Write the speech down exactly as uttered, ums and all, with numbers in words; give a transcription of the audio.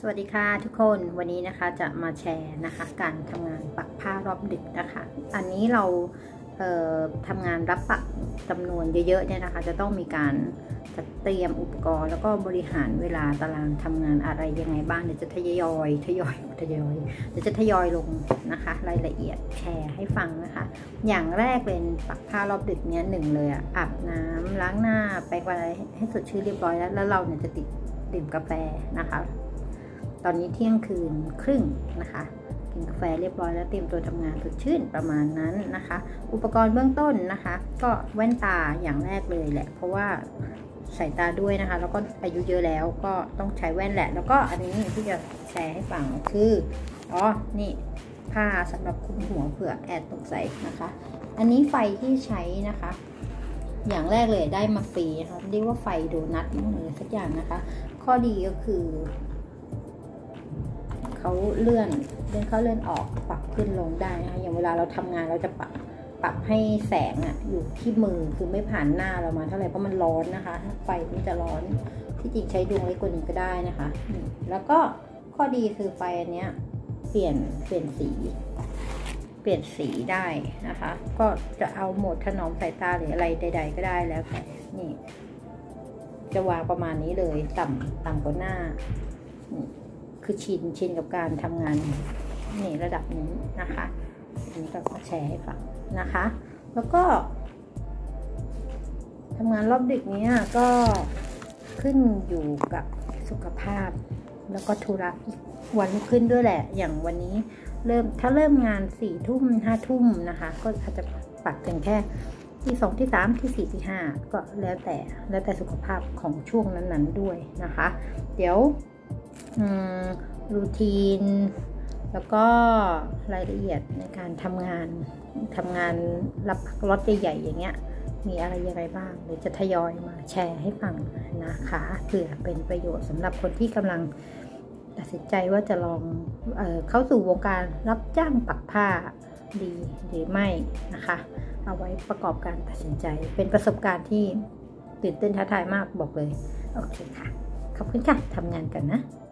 สวัสดีค่ะทุกคนวันนี้นะคะจะมาแชร์นะคะการทำงานปักผ้ารอบดึกนะคะอันนี้เราเอ่อทำงานรับปักจำนวนเยอะๆเนี่ยนะคะจะต้องมีการจัดเตรียมอุปกรณ์แล้วก็บริหารเวลาตารางทำงานอะไรยังไงบ้างเดี๋ยวจะทยอยทยอยทยอยเดี๋ยวจะทยอยลงนะคะรายละเอียดแชร์ให้ฟังนะคะอย่างแรกเป็นปักผ้ารอบดึกเนี้ยหนึ่งเลยอะอาบน้ำล้างหน้าแปรงฟันอะไรให้สดชื่นเรียบร้อยแล้วแล้วเราเนี่ยจะติดดื่มกาแฟนะคะตอนนี้เที่ยงคืนครึ่งนะคะกินกาแฟเรียบร้อยแล้วเตรียมตัวทำงานสดชื่นประมาณนั้นนะคะอุปกรณ์เบื้องต้นนะคะก็แว่นตาอย่างแรกเลยแหละเพราะว่าสายตาด้วยนะคะแล้วก็อายุเยอะแล้วก็ต้องใช้แว่นแหละแล้วก็อันนี้ที่จะแชร์ให้ฟังคืออ๋อนี่ผ้าสำหรับคลุมหัวเผื่อแอดตกใส่นะคะอันนี้ไฟที่ใช้นะคะอย่างแรกเลยได้มาฟรีนะคะเรียกว่าไฟโดนัทมั้งหรือสักอย่างนะคะข้อดีก็คือเขาเลื่อนเลื่อนเข้าเลื่อนออกปรับขึ้นลงได้นะคะอย่างเวลาเราทำงานเราจะปรับปรับให้แสงอะอยู่ที่มือคือไม่ผ่านหน้าเรามาเท่าไหร่เพราะมันร้อนนะคะไฟมันจะร้อนที่จริงใช้ดวงเล็กกว่านี้ก็ได้นะคะแล้วก็ข้อดีคือไฟอันเนี้ยเปลี่ยนเปลี่ยนสีเปลี่ยนสีได้นะคะก็จะเอาโหมดถนอมสายตาหรืออะไรใดๆก็ได้แล้วแต่นี่จะวางประมาณนี้เลยต่ำต่ำกว่าหน้าคือชินชินกับการทำงานนี่ระดับนี้นะคะอันนี้ก็แชร์ให้ฟังนะคะแล้วก็ทำงานรอบดึกนี้ก็ขึ้นอยู่กับสุขภาพแล้วก็ธุระอีกวันขึ้นด้วยแหละอย่างวันนี้เริ่มถ้าเริ่มงานสี่ทุ่มห้าทุ่มนะคะก็อาจจะปักถึงแค่ที่สองที่สามที่สี่ที่ห้าก็แล้วแต่แล้วแต่สุขภาพของช่วงนั้นๆด้วยนะคะเดี๋ยวรูทีนแล้วก็รายละเอียดในการทำงานทำงานรับรถใหญ่ๆอย่างเงี้ยมีอะไรยังไงบ้างเดี๋ยวจะทยอยมาแชร์ให้ฟังนะคะเผื่อเป็นประโยชน์สำหรับคนที่กำลังตัดสินใจว่าจะลองเอ่อเข้าสู่วงการรับจ้างปักผ้าดีหรือไม่นะคะเอาไว้ประกอบการตัดสินใจเป็นประสบการณ์ที่ตื่นเต้นท้าทายมากบอกเลยโอเคค่ะขอบคุณค่ะทำงานกันนะ